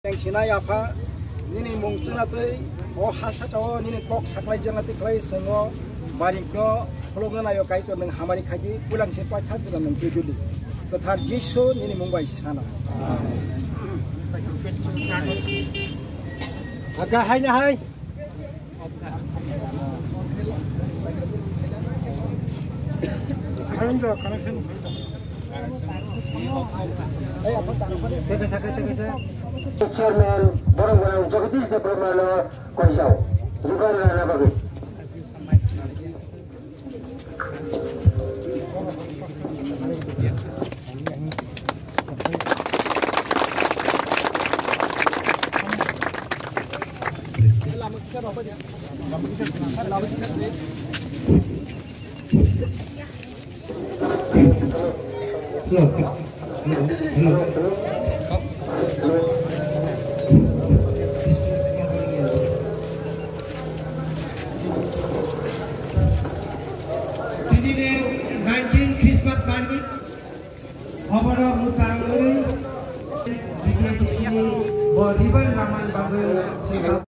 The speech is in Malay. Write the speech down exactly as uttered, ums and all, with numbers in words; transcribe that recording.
Yang sini apa? Ini mungkin nanti oh hasat oh ini kok saklai jangan nanti kelai semua barikno kalau ayo kait dengan hamari kaji pulang sempat hati dan mengjadi. Ketar Yesus ini mumbai sana. Agak hai na hai. Sekarang dah connection. Teka sakit teka sakit. Chairman borong-borong Jagadish de Brahmano Koisau. Bukan na bagi. nineteen Christmas party, Oboro Mucanguri, di sini, Boriban Raman Bagai,